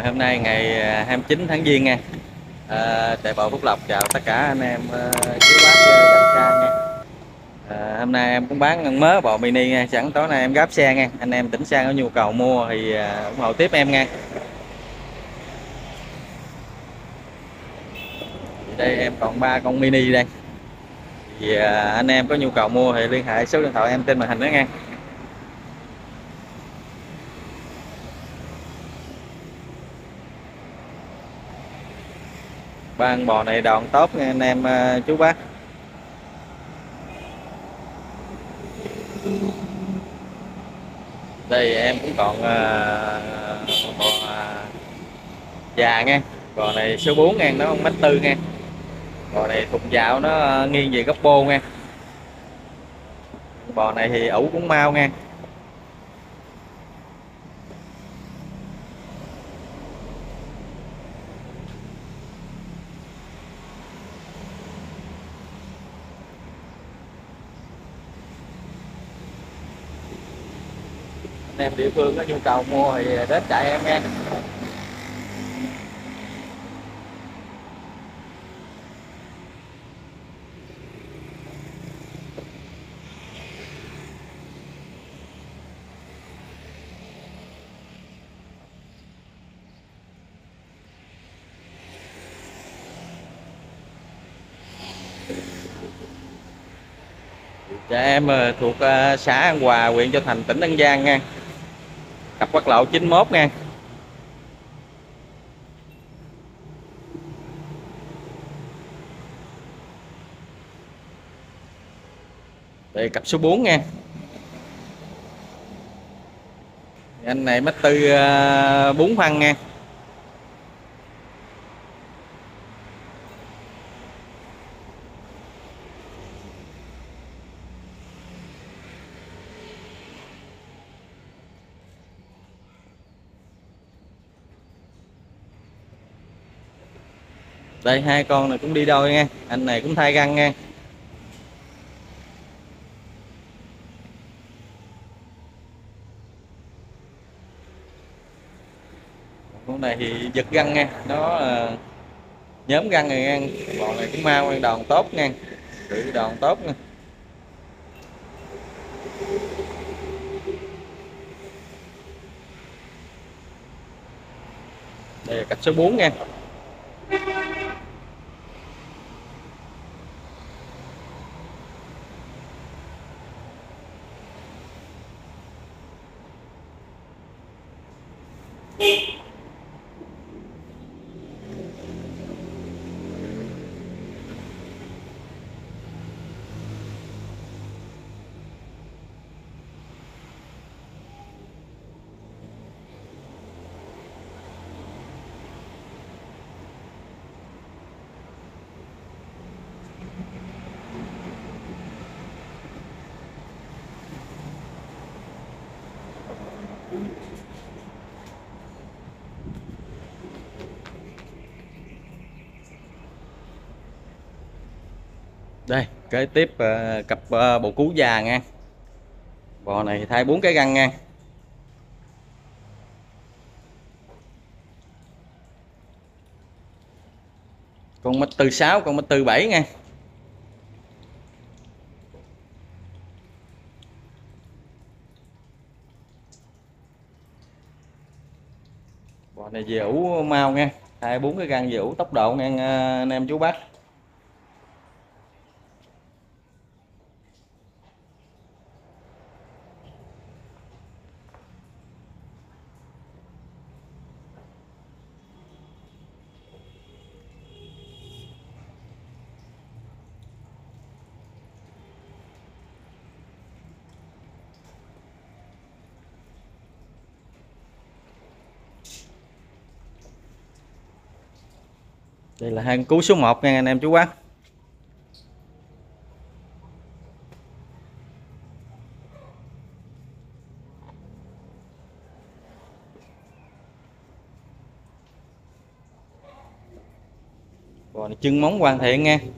Hôm nay ngày 29 tháng Giêng nha. Trại bò Phúc Lộc chào tất cả anh em chú bác gần xa nha. Hôm nay em cũng bán con mớ bò mini nha, sẵn tối nay em gáp xe nha. Anh em tỉnh sang có nhu cầu mua thì ủng hộ tiếp em nha. Đây em còn 3 con mini đây. Thì anh em có nhu cầu mua thì liên hệ số điện thoại em trên màn hình đó nha. Ba con bò này đòn tốt nha anh em chú bác. Đây em cũng còn bò già nha. Bò này số 4 nha, nó 1m4 nha. Bò này thùng dạo nó nghiêng về góc bô nha. Bò này thì ủ cũng mau nha. Anh em địa phương có nhu cầu mua thì đến trại em nha. Trại em thuộc xã An Hòa, huyện Châu Thành, tỉnh An Giang nha. Cặp quốc lộ 91 nha. Đây cặp số 4 nha. Anh này mét tư 4 phân nha. Đây hai con này cũng đi đôi nha. Anh này cũng thay găng nha. Con này thì giật găng nha. Nó nhóm găng này nha. Con này cũng mau, đòn tốt nha. Tự đòn tốt nha. Đây là cặp số 4 nha. Đây kế tiếp cặp bồ cú già nha. Bò này thay 4 cái găng nha. Con mét tư 6, con mét tư 7 nha. Bò này về ủ mau nha. Thay 4 cái găng về ủ tốc độ nha anh em chú bác. Đây là hai con cú số 1 nha anh em chú bác. Bò này chân móng hoàn thiện nha.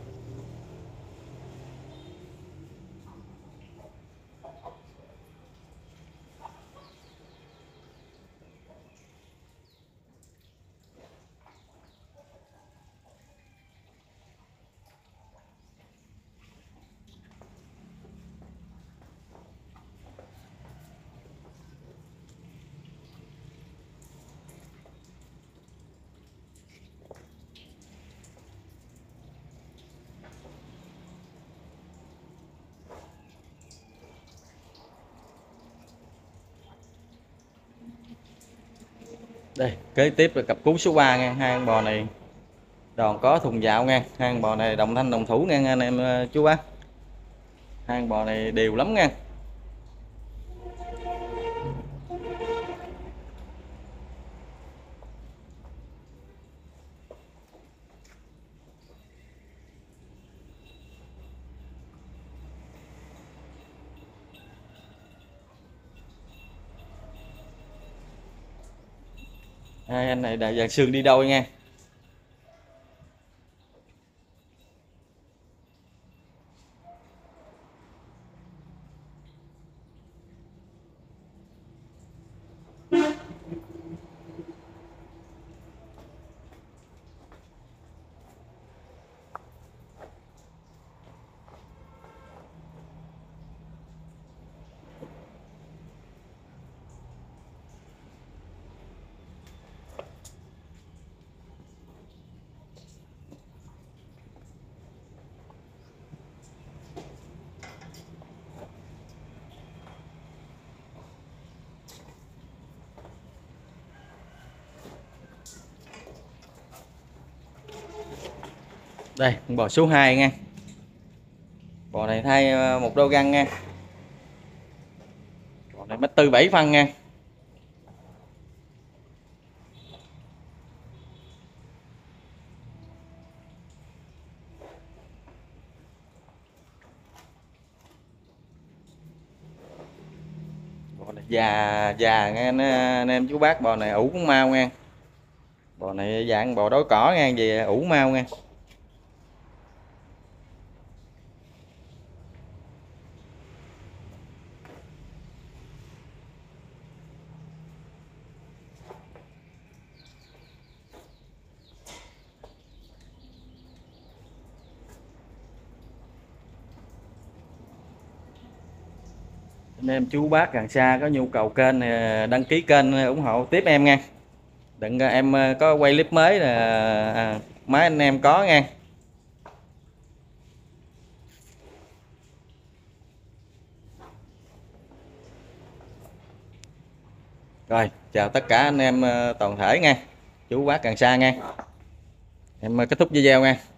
Đây kế tiếp là cặp cú số 3 nha. Hai con bò này đòn có thùng dạo nha. Hai con bò này đồng thanh đồng thủ nha anh em chú bác. Hai con bò này đều lắm nha. Hai anh này là dàn sườn đi đôi nha. Đây bò số 2 nha. Bò này thay một đôi găng nha. Bò này mét tư 7 phân nha. Bò này già già nha anh em chú bác. Bò này ủ cũng mau nha. Bò này dạng bò đói cỏ nha, về ủ mau nha. Anh em chú bác gần xa có nhu cầu kênh đăng ký kênh ủng hộ tiếp em nha. Đừng em có quay clip mới là máy anh em có nha. Rồi chào tất cả anh em toàn thể nha, chú bác gần xa nha. Em kết thúc video nha.